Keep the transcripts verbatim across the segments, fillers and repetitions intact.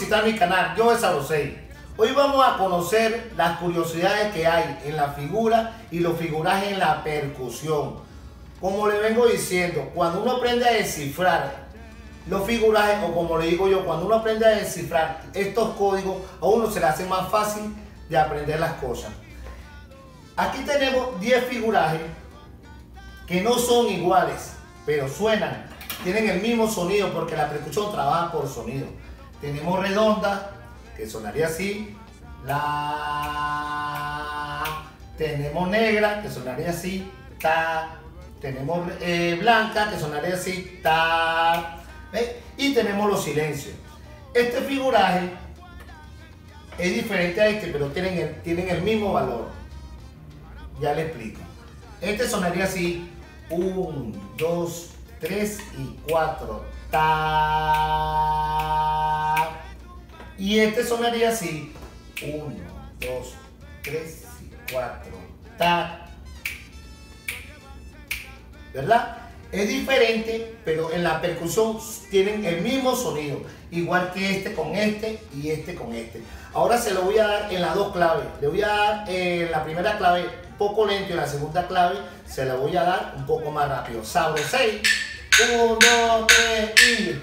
visitar mi canal, Yo de Sabrosei. Hoy vamos a conocer las curiosidades que hay en la figura y los figurajes en la percusión. Como le vengo diciendo, cuando uno aprende a descifrar los figurajes, o como le digo yo, cuando uno aprende a descifrar estos códigos, a uno se le hace más fácil de aprender las cosas. Aquí tenemos diez figurajes que no son iguales, pero suenan, tienen el mismo sonido porque la percusión trabaja por sonido. Tenemos redonda, que sonaría así, la. Tenemos negra, que sonaría así, ta. Tenemos eh, blanca, que sonaría así, ta. ¿Ve? Y tenemos los silencios. Este figuraje es diferente a este, pero tienen el, tienen el mismo valor. Ya le explico. Este sonaría así, uno, dos, tres y cuatro, ta. Y este sonaría así, uno, dos, tres y cuatro, ta. ¿Verdad? Es diferente, pero en la percusión tienen el mismo sonido, igual que este con este y este con este. Ahora se lo voy a dar en las dos claves. Le voy a dar en la primera clave un poco lento y en la segunda clave se la voy a dar un poco más rápido. Sabrosei. uno, dos, tres y...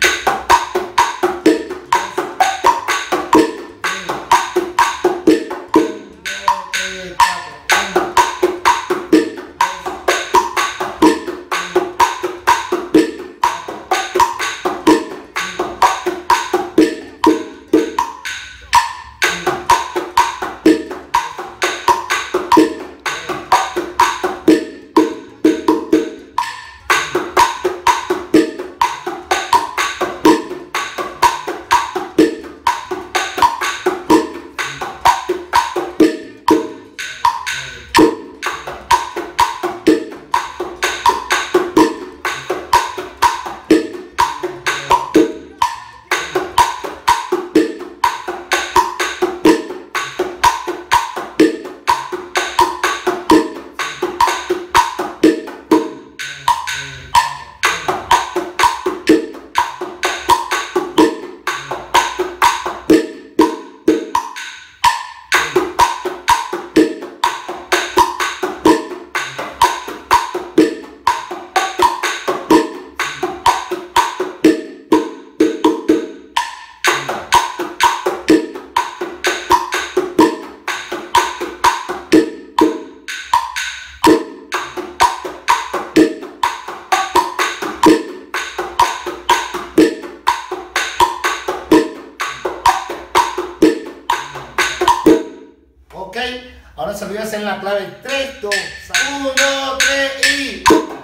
Ok, ahora se lo voy a hacer en la clave tres, dos, uno, tres y...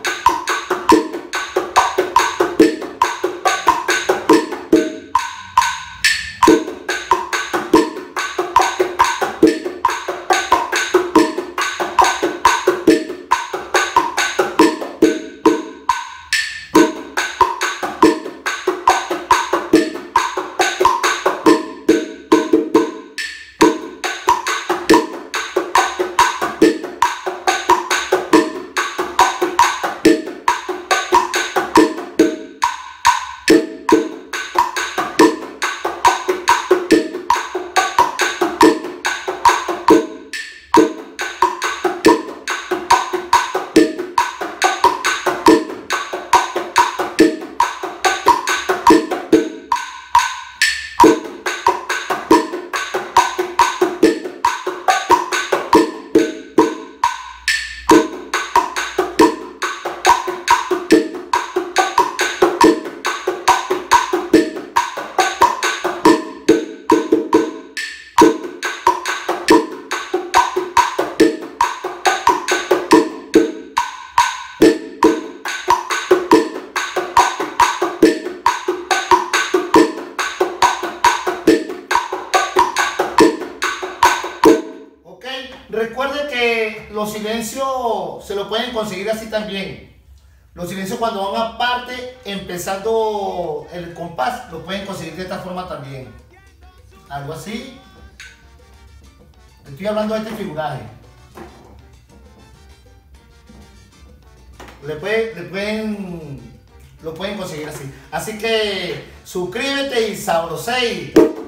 Recuerde que los silencios se lo pueden conseguir así también. Los silencios cuando van aparte, empezando el compás, lo pueden conseguir de esta forma también. Algo así. Estoy hablando de este figuraje. Le, puede, le pueden, lo pueden conseguir así. Así que suscríbete y sabrosei.